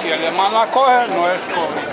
Si el alemán la coge, no es COVID.